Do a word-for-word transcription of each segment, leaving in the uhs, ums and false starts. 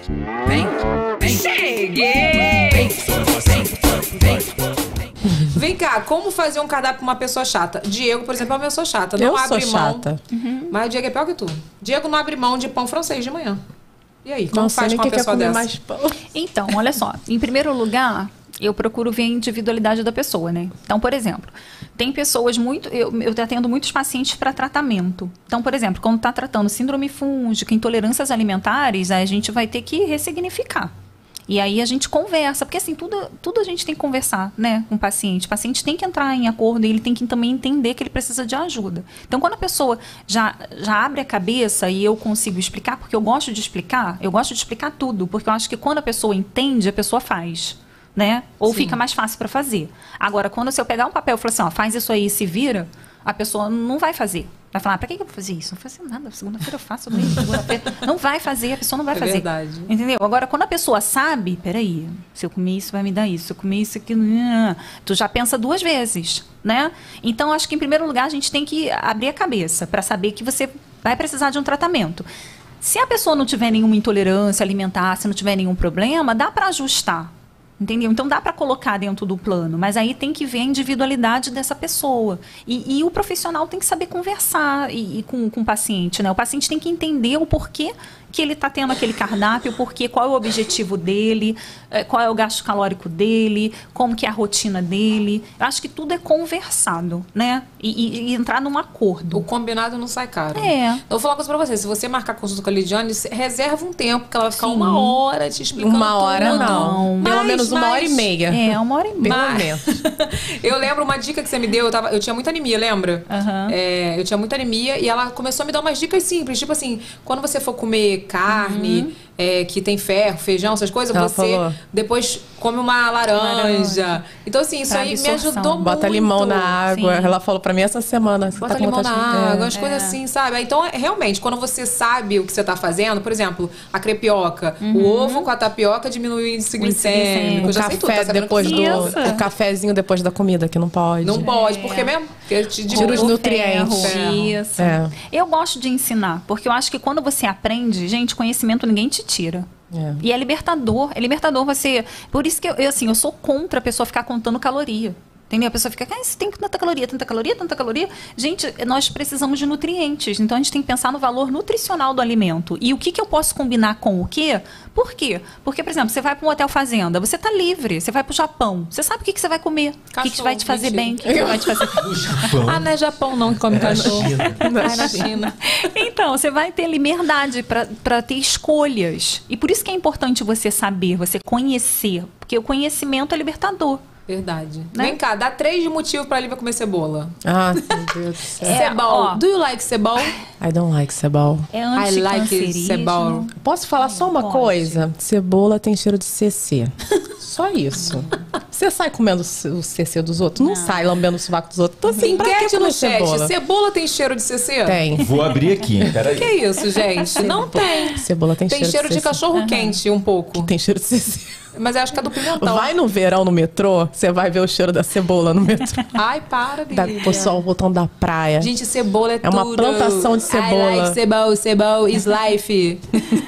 Vem, vem. Cheguei! Vem, vem, vem. Vem cá, como fazer um cardápio pra uma pessoa chata? Diego, por exemplo, é uma pessoa chata. Não Eu abre sou mão. chata. Uhum. Mas o Diego é pior que tu. Diego não abre mão de pão francês de manhã. E aí, como Não faz sei com nem uma que quer pessoa comer dessa? mais pão. Então, olha só. Em primeiro lugar, eu procuro ver a individualidade da pessoa, né? Então, por exemplo, tem pessoas muito... Eu, eu atendo muitos pacientes para tratamento. Então, por exemplo, quando está tratando síndrome fúngica, intolerâncias alimentares, a gente vai ter que ressignificar. E aí a gente conversa, porque assim, tudo, tudo a gente tem que conversar, né, com o paciente. O paciente tem que entrar em acordo e ele tem que também entender que ele precisa de ajuda. Então, quando a pessoa já, já abre a cabeça e eu consigo explicar, porque eu gosto de explicar, eu gosto de explicar tudo, porque eu acho que quando a pessoa entende, a pessoa faz, né? Ou Sim. fica mais fácil para fazer. Agora, quando se eu pegar um papel e falar assim, ó, faz isso aí e se vira, a pessoa não vai fazer. Vai falar, pra que eu vou fazer isso? Não vou fazer nada. Segunda-feira eu faço, domingo, segunda-feira. Não vai fazer, a pessoa não vai É fazer. verdade. Entendeu? Agora, quando a pessoa sabe, peraí, se eu comer isso, vai me dar isso. Se eu comer isso, aqui, tu já pensa duas vezes, né? Então, acho que, em primeiro lugar, a gente tem que abrir a cabeça para saber que você vai precisar de um tratamento. Se a pessoa não tiver nenhuma intolerância alimentar, se não tiver nenhum problema, dá para ajustar. Entendeu? Então dá para colocar dentro do plano, mas aí tem que ver a individualidade dessa pessoa. E, e o profissional tem que saber conversar e, e com, com o paciente, né? O paciente tem que entender o porquê que ele está tendo aquele cardápio, porque qual é o objetivo dele, qual é o gasto calórico dele, como que é a rotina dele. Eu acho que tudo é conversado, né? E, e, e entrar num acordo. O combinado não sai caro. É. Eu vou falar uma coisa pra você. Se você marcar consulta com a Lidiane, reserva um tempo, que ela vai ficar Sim. uma hora te explicando Uma hora tudo. não. Pelo Mas- menos uma hora e mas- meia. É, uma hora e meia. Pelo Mas- menos. Eu lembro uma dica que você me deu, eu, tava, eu tinha muita anemia, lembra? Aham. É, eu tinha muita anemia e ela começou a me dar umas dicas simples, tipo assim, quando você for comer carne, é, que tem ferro, feijão, essas coisas, Ela você falou. depois come uma laranja. Laranja. Então assim, isso Pra aí me absorção. ajudou muito. Bota limão na água. Sim. Ela falou pra mim essa semana. Você Bota tá com limão na vontade de- água, É. as coisas assim, sabe? Então, é- realmente, quando você sabe o que você tá fazendo, por exemplo, a crepioca, o ovo com a tapioca diminui o índice glicêmico. Eu O já sei tudo, tá café sabendo depois tudo. do... Isso. O cafezinho depois da comida, que não pode. Não pode, por que mesmo? Porque te Tira os diminui- nutrientes. Ferro. Isso. É. Eu gosto de ensinar, porque eu acho que quando você aprende, gente, conhecimento ninguém te tira. É. E é libertador, é libertador você... Por isso que eu, eu, assim, eu sou contra a pessoa ficar contando caloria. Entendeu? A pessoa fica, ah, isso tem tanta caloria, tanta caloria, tanta caloria. Gente, nós precisamos de nutrientes. Então, a gente tem que pensar no valor nutricional do alimento. E o que, que eu posso combinar com o quê? Por quê? Porque, por exemplo, você vai para um hotel fazenda, você está livre. Você vai para o Japão, você sabe o que, que você vai comer. O que, que vai te fazer Cachorro, bem, o que, que vai te fazer... Do Japão. Ah, não é Japão não que come cachorro. Vai na China. Então, você vai ter liberdade para ter escolhas. E por isso que é importante você saber, você conhecer. Porque o conhecimento é libertador. Verdade. Né? Vem cá, dá três motivos pra Lívia comer cebula. Ah, meu Deus do céu. É, Cebol. ó. Do you like cebol? I don't like cebol. É I like anticancerígeno. cebol. Posso falar só uma Pode. coisa? Cebola tem cheiro de C C. Só isso. Você sai comendo o C C dos outros? Não, sai lambendo o sovaco dos outros. Então, assim, pra que Enquete no comer chat. cebola? Cebola tem cheiro de C C? Tem. Vou abrir aqui, hein? Peraí. Que isso, gente? Não tem. Cebola tem, Tem cheiro cheiro de C C. cachorro quente um pouco. Tem cheiro de C C. Mas eu acho que é do pimentão. Vai no verão no metrô, você vai ver o cheiro da cebola no metrô. Ai, para, Da Lívia. pessoal voltando da praia. Gente, cebola é, É uma tudo. plantação de cebola. I like cebol, cebol is life.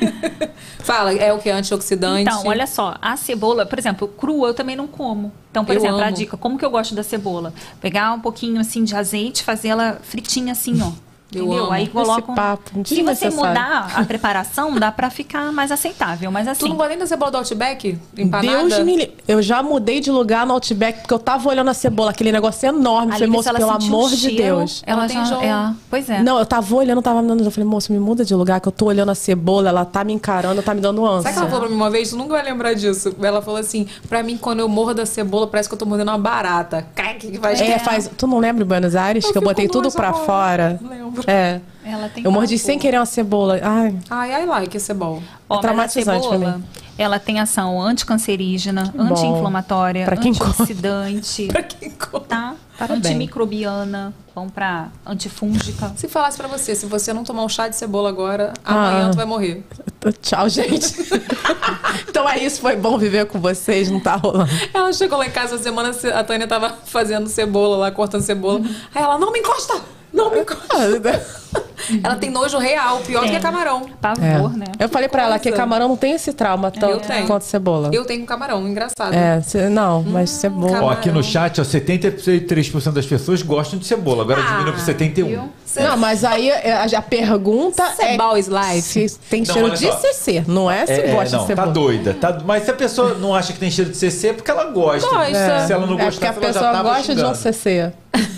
Fala, é o que? Antioxidante? Então, olha só, a cebola, por exemplo, crua eu também não como. Então, por Eu exemplo, a amo. dica, como que eu gosto da cebola? Pegar um pouquinho assim de azeite, fazer ela fritinha assim, ó. Eu Entendeu? amo. Aí Esse coloca um... papo Se você desnecessário. mudar a preparação, dá pra ficar mais aceitável, mas assim... Tu não gosta nem da cebola do Outback? Empanada? Deus me li- Eu já mudei de lugar no Outback porque eu tava olhando a cebola, aquele negócio enorme. a Falei, Lívia, moço, se ela pelo sentir um amor de cheiro, Deus. Ela, Ela tem já... enjoo. É, pois é. Não, eu tava olhando, eu tava me dando. Eu falei, moço, me muda de lugar que eu tô olhando a cebola, ela tá me encarando, tá me dando ânsia. Sabe o que ela falou pra mim uma vez? Tu nunca vai lembrar disso. Ela falou assim, pra mim, quando eu morro da cebola, parece que eu tô mordendo uma barata. Cai, que faz... É, faz. Tu não lembra em Buenos Aires Eu que eu fico botei com tudo nojo pra agora. fora? Lembro. É. Ela tem Eu mordi pavor. sem querer uma cebola. Ai, Ai, I like a cebola. Ó, mas a traumatizante pra cebola, mim. ela tem ação anticancerígena, Bom. anti-inflamatória, Pra quem come. antioxidante, Pra quem come. tá? Parabéns. Antimicrobiana, vamos pra antifúngica. Se falasse pra você, se você não tomar um chá de cebola agora, Ah. amanhã tu vai morrer. tchau, gente. Então é isso, foi bom viver com vocês, não tá rolando. Ela chegou lá em casa essa semana, a Tânia tava fazendo cebola lá, cortando cebola. Aí ela, não me encosta! Não me incomoda. Ela tem nojo real, pior do que camarão. Pavor, É. né? Eu falei pra ela que camarão não tem esse trauma tanto tenho. quanto cebola. Eu tenho camarão, engraçado. É, ce- não, mas cebola... cara. Ó, aqui no chat, ó, setenta e três por cento das pessoas gostam de cebola. Agora Ah, diminuiu para setenta e um por cento. Cê- Não, mas aí é, a, a pergunta é Cebal is life. se tem Não, cheiro olha de só. C C, não é se É, gosta não, de cebola. tá doida. Tá, mas se a pessoa não acha que tem cheiro de C C, é porque ela gosta. Gosta. Se ela não É gostar, porque a ela já pessoa tava gosta de um xingando. C C.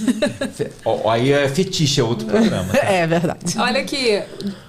Ó, aí é fetiche, é outro programa. É verdade. Olha aqui,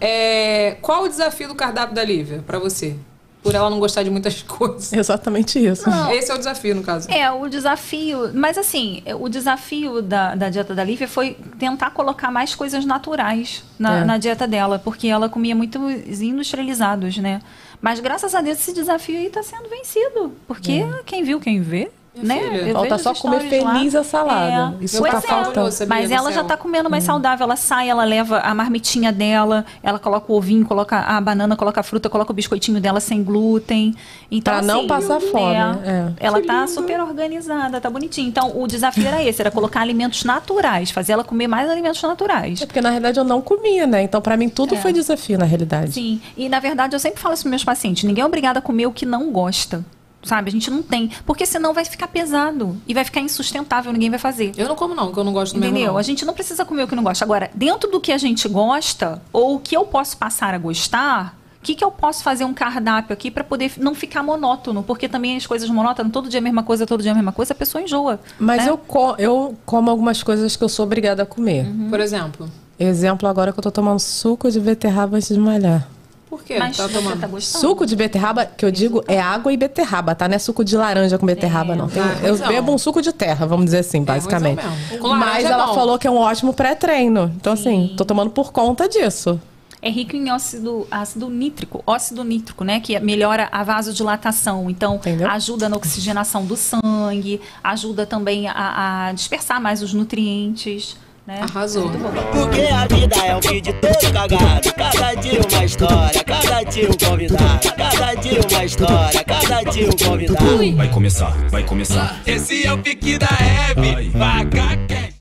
é, qual o desafio do cardápio da Lívia pra você? Por ela não gostar de muitas coisas. Exatamente isso. Esse é o desafio, no caso. É, o desafio... Mas assim, o desafio da, da dieta da Lívia foi tentar colocar mais coisas naturais na, É. na dieta dela, porque ela comia muitos industrializados, né? Mas graças a Deus esse desafio aí tá sendo vencido. Porque quem viu, quem vê... Minha Né? filha. Eu Falta vejo só os comer stories lá. feliz a salada. É. Isso Pois tá é. faltando. Sabia, Mas do ela céu. já tá comendo mais saudável. Ela sai, ela leva a marmitinha dela, ela coloca o ovinho, coloca a banana, coloca a fruta, coloca o biscoitinho dela sem glúten. Então, Pra não assim, passar fome, é, é. Ela tá super organizada, tá bonitinha. Então, o desafio era esse, era colocar alimentos naturais, fazer ela comer mais alimentos naturais. É porque na realidade eu não comia, né? Então pra mim tudo foi desafio na realidade. Sim, e na verdade eu sempre falo isso para meus pacientes, ninguém é obrigado a comer o que não gosta. Sabe, a gente não tem. Porque senão vai ficar pesado. E vai ficar insustentável, ninguém vai fazer. Eu não como não, porque eu não gosto mesmo Entendeu? não. A gente não precisa comer o que não gosta. Agora, dentro do que a gente gosta, ou o que eu posso passar a gostar, o que, que eu posso fazer um cardápio aqui para poder não ficar monótono? Porque também as coisas monótonas, todo dia a mesma coisa, todo dia a mesma coisa, a pessoa enjoa. Mas né? eu, co eu como algumas coisas que eu sou obrigada a comer. Por exemplo. Exemplo agora que eu tô tomando suco de beterraba antes de malhar. Por quê? Mas Tá você tomando? tá gostando? Suco de beterraba, que eu digo, é água e beterraba, tá? Não é suco de laranja com beterraba, não. Tem- Ah, eu ruizão. bebo um suco de terra, vamos dizer assim, basicamente. ruizão mesmo. Com laranja Mas é ela bom. falou que é um ótimo pré-treino. Então, assim, tô tomando por conta disso. É rico em ácido, ácido nítrico, óxido nítrico, né? Que melhora a vasodilatação. Então, Entendeu? ajuda na oxigenação do sangue, ajuda também a, a dispersar mais os nutrientes, né? Arrasou. Porque a vida é um vídeo todo cagado. Cada dia uma história, cada dia um convidado. Cada dia uma história, cada dia um convidado. Vai começar, vai começar. Esse é o pique da Hebe, vaca quente.